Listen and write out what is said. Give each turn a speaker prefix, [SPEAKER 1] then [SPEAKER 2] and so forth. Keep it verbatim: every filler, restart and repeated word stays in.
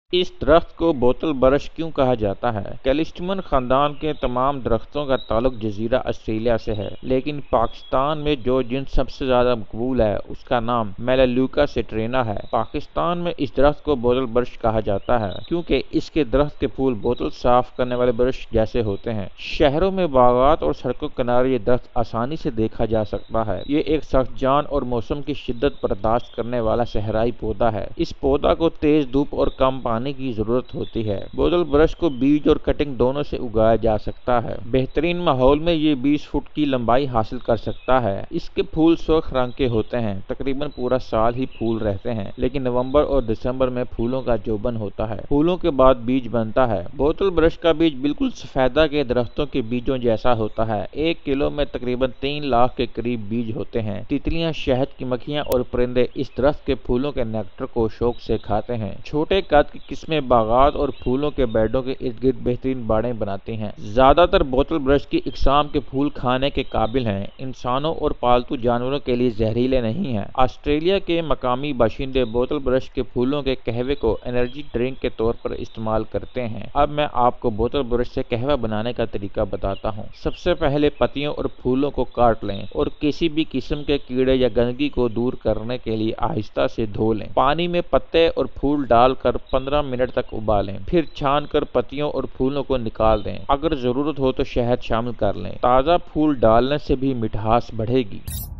[SPEAKER 1] इस दरख्त को बोतल ब्रश क्यों कहा जाता है? कैलिस्टमन खानदान के तमाम दरख्तों का ताल्लुक जजीरा ऑस्ट्रेलिया से है, लेकिन पाकिस्तान में जो जिन्स सबसे ज्यादा मकबूल है उसका नाम मेलालुका सिट्रीना है। पाकिस्तान में इस दरख्त को बोतल ब्रश कहा जाता है क्योंकि इसके दरख्त के फूल बोतल साफ करने वाले ब्रश जैसे होते हैं। शहरों में बागात और सड़कों किनारे ये दरख्त आसानी से देखा जा सकता है। ये एक सख्त जान और मौसम की शिद्दत बर्दाश्त करने वाला सहराई पौधा है। इस पौधा को तेज धूप और कम पानी की जरूरत होती है। बोतल ब्रश को बीज और कटिंग दोनों से उगाया जा सकता है। बेहतरीन माहौल में ये बीस फुट की लंबाई हासिल कर सकता है। इसके फूल सुर्ख रंग के होते हैं, तकरीबन पूरा साल ही फूल रहते हैं, लेकिन नवंबर और दिसंबर में फूलों का जोबन होता है। फूलों के बाद बीज बनता है। बोतल ब्रश का बीज बिल्कुल सफेदा के दरख्तों के बीजों जैसा होता है। एक किलो में तकरीबन तीन लाख के करीब बीज होते हैं। तितलियां, शहद की मक्खियां और परिंदे इस दरख्त के फूलों के नेक्टर को शौक से खाते हैं। छोटे कद की किस्में बागात और फूलों के बेडों के इर्द गिर्द बेहतरीन बाड़ें बनाती हैं। ज्यादातर बोतल ब्रश की इकसाम के फूल खाने के काबिल हैं, इंसानों और पालतू जानवरों के लिए जहरीले नहीं हैं। ऑस्ट्रेलिया के मकामी बाशिंदे बोतल ब्रश के फूलों के कहवे को एनर्जी ड्रिंक के तौर पर इस्तेमाल करते हैं। अब मैं आपको बोतल ब्रश से कहवा बनाने का तरीका बताता हूँ। सबसे पहले पत्तियों और फूलों को काट लें और किसी भी किस्म के कीड़े या गंदगी को दूर करने के लिए आहिस्ता से धो लें। पानी में पत्ते और फूल डालकर पंद्रह मिनट तक उबालें, फिर छान कर पत्तियों और फूलों को निकाल दें। अगर जरूरत हो तो शहद शामिल कर लें। ताज़ा फूल डालने से भी मिठास बढ़ेगी।